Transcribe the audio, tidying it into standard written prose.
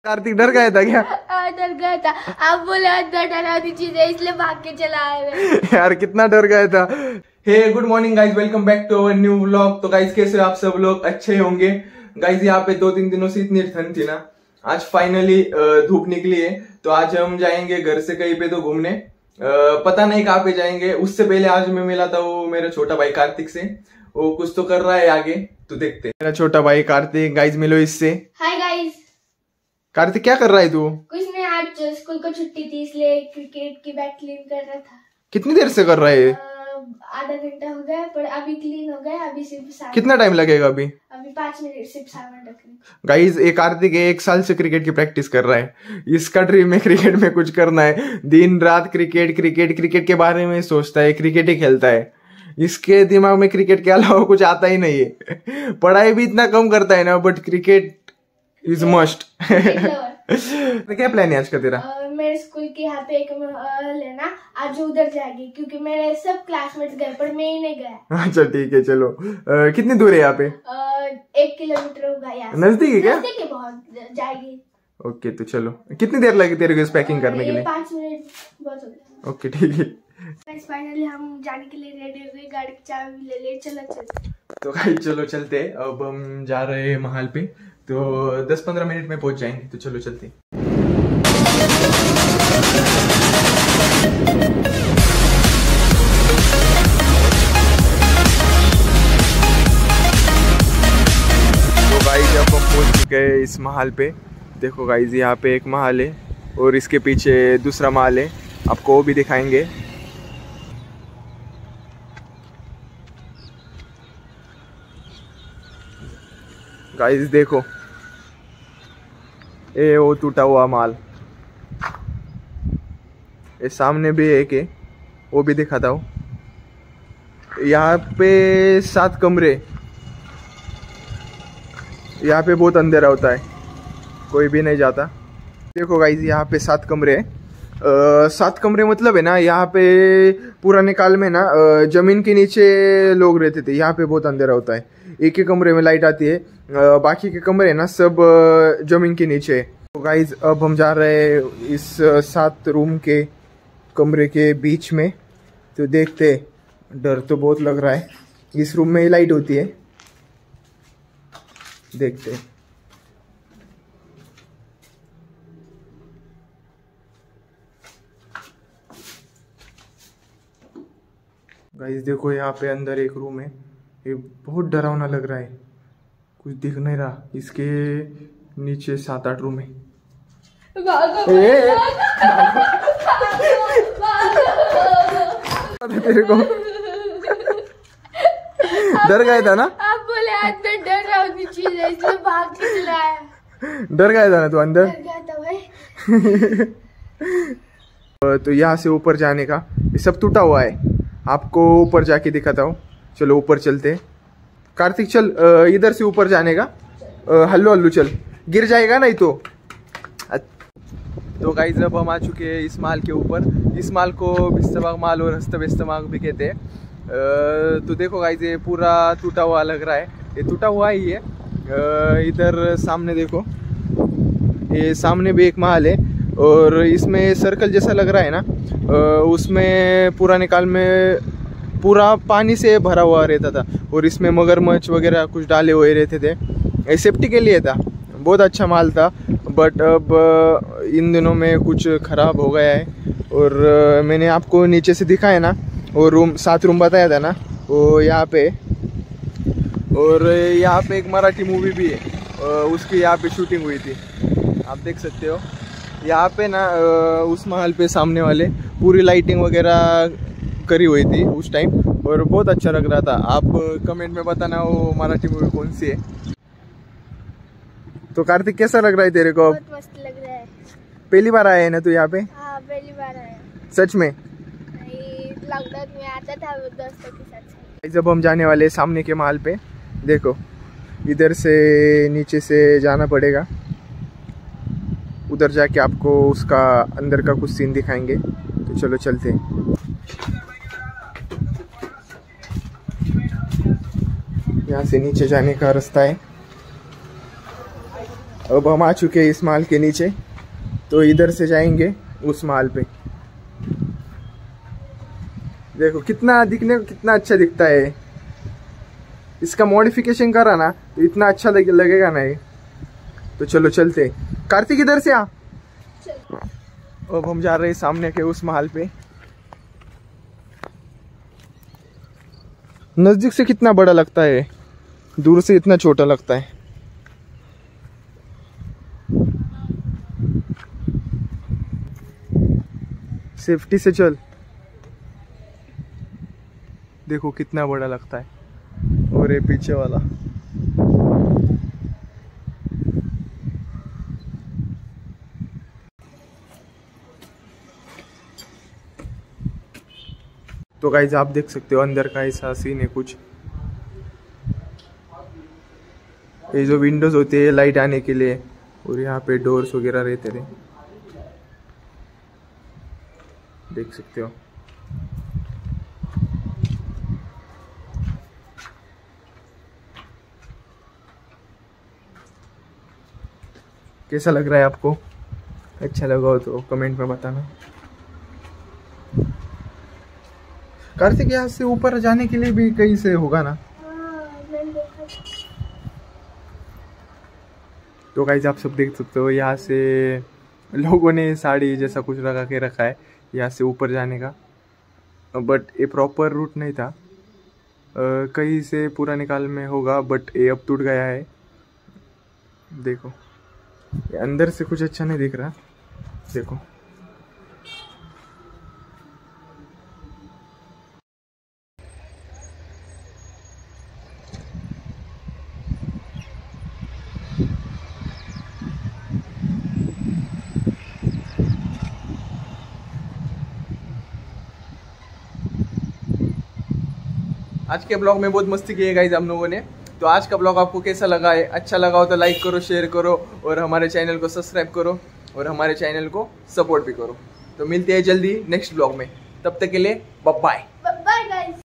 कार्तिक डर गया था क्या? डर गया था। आप बोले अंदर डरावनी चीज है इसलिए भाग के चला आए। यार कितना डर गया था। Hey good morning guys, welcome back to our new vlog. तो गाइज कैसे आप सब लोग? अच्छे होंगे। गाइज यहाँ पे 2-3 दिनों से इतनी ठंड थी ना, आज फाइनली धूप निकली है। तो आज हम जाएंगे घर से कहीं पे तो घूमने, पता नहीं कहाँ पे जाएंगे। उससे पहले आज मैं मिला था वो मेरा छोटा भाई कार्तिक से, वो कुछ तो कर रहा है आगे, तो देखते हैं। मेरा छोटा भाई कार्तिक, गाइज मिलो इससे। Hi guys. कार्तिक क्या कर रहा है तू? कुछ नहीं, आज स्कूल को छुट्टी थी इसलिए क्रिकेट की बैट क्लीन कर रहा था। कितनी देर से कर रहा है? आधा घंटा हो गया, पर अभी क्लीन हो गया। अभी सिर्फ कितना टाइम लगेगा अभी? 5 मिनट, सिर्फ 7 मिनट रखने। गाइज एक कार्तिक 1 साल से क्रिकेट की प्रैक्टिस कर रहा है। इसका ड्रीम है क्रिकेट में कुछ करना है। दिन रात क्रिकेट क्रिकेट क्रिकेट के बारे में सोचता है, क्रिकेट ही खेलता है। इसके दिमाग में क्रिकेट के अलावा कुछ आता ही नहीं है। पढ़ाई भी इतना कम करता है ना, बट क्रिकेट इज मस्ट। क्या प्लान है आज का तेरा? मेरे स्कूल के यहाँ पे एक लेना, आज उधर जाएगी क्योंकि मेरे सब क्लासमेट्स गए पर मैं ही नहीं गया। अच्छा ठीक है, चलो। कितनी दूर है यहाँ पे? 1 किलोमीटर होगा यहाँ। नजदीक है क्या? नजदीक है, बहुत जाएगी। ओके तो चलो। कितनी देर लगी तेरे को पैकिंग करने के लिए? 5 मिनट बहुत हो गया। ओके ठीक है। फाइनली हम जाने के लिए रेडी हो गए, गाड़ी की चाबी ले ले, चलो चलो। तो गाइस चलो चलते। अब हम जा रहे हैं महल पे, तो 10-15 मिनट में पहुंच जाएंगे। तो चलो चलते। तो गाइस अब हम पहुंच चुके हैं इस महल पे। देखो गाइस यहाँ पे एक महल है और इसके पीछे दूसरा महल है, आपको वो भी दिखाएंगे। गाइस देखो, ये वो टूटा हुआ माल, ये सामने भी एक है, वो भी दिखाता हूँ। यहाँ पे 7 कमरे, यहाँ पे बहुत अंधेरा होता है, कोई भी नहीं जाता। देखो गाइस यहाँ पे 7 कमरे हैं। 7 कमरे मतलब है ना, यहाँ पे पुराने काल में ना जमीन के नीचे लोग रहते थे। यहाँ पे बहुत अंधेरा होता है, एक ही कमरे में लाइट आती है, बाकी के कमरे ना सब जमीन के नीचे। तो गाइज अब हम जा रहे हैं इस 7 रूम के कमरे के बीच में। तो देखते, डर तो बहुत लग रहा है। इस रूम में ही लाइट होती है, देखते। गाइस देखो यहाँ पे अंदर एक रूम है, ये बहुत डरावना लग रहा है, कुछ दिख नहीं रहा। इसके नीचे 7-8 रूम है। तेरे को डर गया था ना? आप बोले अंदर डरावनी चीज है इसलिए भाग के चला आया। डर गया था ना तू अंदर? डर गया था भाई। तो यहाँ से ऊपर जाने का, ये सब टूटा हुआ है, आपको ऊपर जाके दिखाता हूँ। चलो ऊपर चलते। कार्तिक चल, इधर से ऊपर जाने का। हल्लू हल्लू चल, गिर जाएगा नहीं तो। तो गाइस अब हम आ चुके हैं इस माल के ऊपर। इस माल को बिस्तबाग माल और हस्तबेस्तबाग भी कहते हैं। तो देखो गाइस ये पूरा टूटा हुआ लग रहा है, ये टूटा हुआ ही है। इधर सामने देखो, ये सामने भी एक महल है और इसमें सर्कल जैसा लग रहा है ना, उसमें पुराने काल में पूरा पानी से भरा हुआ रहता था और इसमें मगरमच्छ वगैरह कुछ डाले हुए रहते थे। ये सेफ्टी के लिए था, बहुत अच्छा माल था। बट अब इन दिनों में कुछ ख़राब हो गया है। और मैंने आपको नीचे से दिखाया ना, वो रूम 7 रूम बताया था ना, वो यहाँ पे। और यहाँ पे एक मराठी मूवी भी है, उसकी यहाँ पे शूटिंग हुई थी, आप देख सकते हो। यहाँ पे ना उस महल पे सामने वाले पूरी लाइटिंग वगैरह करी हुई थी उस टाइम, और बहुत अच्छा लग रहा था। आप कमेंट में बताना वो मराठी मूवी कौन सी है। तो कार्तिक कैसा लग रहा है तेरे को? बहुत मस्त लग रहा है। पहली बार आया है ना तू यहाँ पे? हाँ पहली बार आया। सच में? लॉकडाउन में आता था दोस्तों के साथ। जब हम जाने वाले सामने के महल पे, देखो इधर से नीचे से जाना पड़ेगा, उधर जाके आपको उसका अंदर का कुछ सीन दिखाएंगे। तो चलो चलते हैं। यहाँ से नीचे जाने का रास्ता है। अब हम आ चुके हैं इस माल के नीचे, तो इधर से जाएंगे उस माल पे। देखो कितना दिखने को कितना अच्छा दिखता है। इसका मॉडिफिकेशन करा ना तो इतना अच्छा लगेगा ना ये। तो चलो चलते। कार्तिक इधर से आ। अब हम जा रहे हैं सामने के उस महल पे। नजदीक से कितना बड़ा लगता है, दूर से इतना छोटा लगता है। सेफ्टी से चल। देखो कितना बड़ा लगता है। और ये पीछे वाला तो गाइस आप देख सकते हो अंदर का ऐसा सीन है कुछ। ये जो विंडोज होते हैं लाइट आने के लिए, और यहाँ पे डोर्स वगैरह रहते रहे, देख सकते हो। कैसा लग रहा है आपको? अच्छा लगा हो तो कमेंट में बताना। कार्तिक यहाँ से ऊपर जाने के लिए भी कहीं से होगा ना? तो गाइस आप सब देख सकते हो यहाँ से लोगों ने साड़ी जैसा कुछ लगा के रखा है यहाँ से ऊपर जाने का, बट ये प्रॉपर रूट नहीं था। कहीं से पूरा निकाल में होगा, बट ये अब टूट गया है। देखो ये अंदर से कुछ अच्छा नहीं दिख रहा। देखो आज के ब्लॉग में बहुत मस्ती की है गाइस हम लोगों ने। तो आज का ब्लॉग आपको कैसा लगा है? अच्छा लगा हो तो लाइक करो, शेयर करो, और हमारे चैनल को सब्सक्राइब करो, और हमारे चैनल को सपोर्ट भी करो। तो मिलते हैं जल्दी नेक्स्ट ब्लॉग में। तब तक के लिए बाय बाय।